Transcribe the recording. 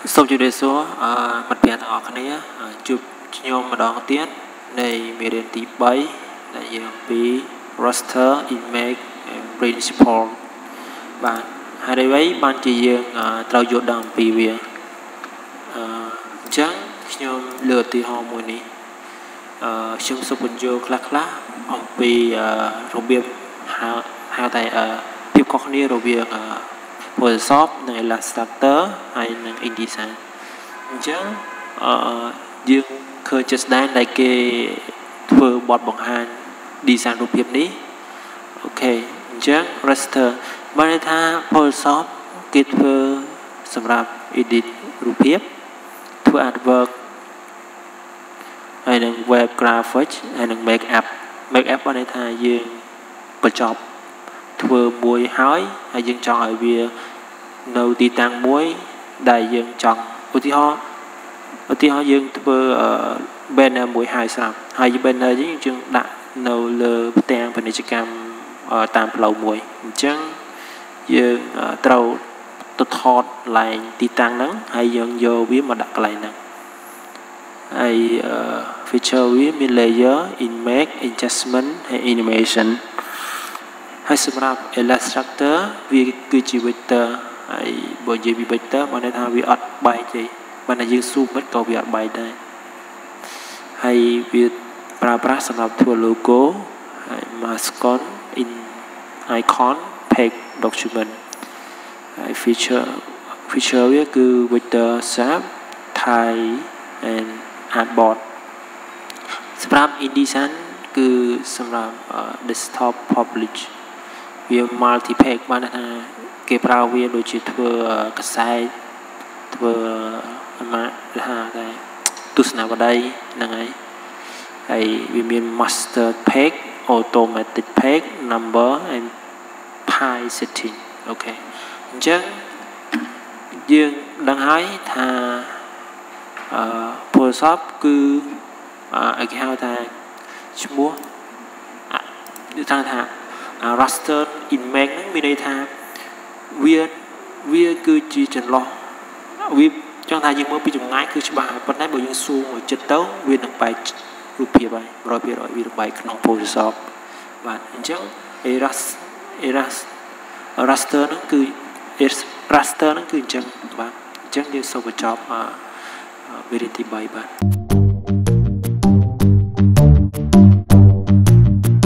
សូមជម្រាបសួរមិត្តភ័ក្តិទាំងអស់គ្នាជួបខ្ញុំម្ដងទៀតនៃមេរៀនទី3ដែលយើងពី Raster Image Principle បាទហើយអ្វីបានជាយើងត្រូវយល់ដឹងអំពីវាអញ្ចឹងខ្ញុំលើកឧទាហរណ៍មួយនេះខ្ញុំសូមបញ្យល់ខ្លះៗអំពីរបៀបហៅតែភាពខុសគ្នារវាងPhotoshop និង Illustrator ហើយនិង InDesign អញ្ចឹងយើងឃើញជាក់ស្ដែងដែលគេធ្វើបទបង្ហាញ design រូបភាពនេះអូខេអញ្ចឹង Raster បានន័យថា Photoshop គេធ្វើសម្រាប់ edit រូបភាពធ្វើ artwork ហើយនឹង web graphics ហើយនឹង make up បានន័យថាយើងបញ្ចប់ធ្វើមួយហើយយើងចង់ឲ្យវានៅទីតាំងមួយដែលយើងចង់ឧទាហរណ៍យើងធ្វើ banner មួយហើយស្រាប់ហើយ banner យើងដាក់នៅលើផ្ទាំងពាណិជ្ជកម្មតាមផ្លូវមួយអញ្ចឹងយើងត្រូវទៅថតឡើងទីតាំងហ្នឹងហើយយើងយកវាមកដាក់កន្លែងហ្នឹងហើយ feature វាមាន layer image adjustment ហើយ animation ហើយសម្រាប់ Illustrator វាគឺជា vector ហើយបើនិយាយពី vector បានន័យថាវាអត់បែកទេបានតែយើង zoom មិនក៏វាអត់បែកដែរហើយវាប្រើប្រាស់សម្រាប់ធ្វើ logo ហើយ mascot icon page document ហើយ feature វាគឺ vector shape type and artboard សម្រាប់ InDesign គឺសម្រាប់ desktop publishវា multi page បានថាគេប្រើវាដូចជាធ្វើកសែតធ្វើថាតែទស្សនាវដ្តីហ្នឹងហើយវាមាន master page automatic page number and pie setting អូខេអញ្ចឹងយើងដឹងហើយថា Photoshop គឺគេហៅថាឈ្មោះនិយាយថាRaster Image ហ្នឹងមានន័យថាវាគឺជាចន្លោះវាចង់ថាយើងមើលពីចម្ងាយគឺច្បាស់ហើយប៉ុន្តែបើយើងស៊ូមមកជិតទៅវានឹងបែករូបភាពហើយ 100% វាបែកក្នុង Photoshop បាទអញ្ចឹង Raster ហ្នឹងគឺអញ្ចឹងបាទអញ្ចឹងយើងសូមបញ្ចប់មេរៀនទី3បាទ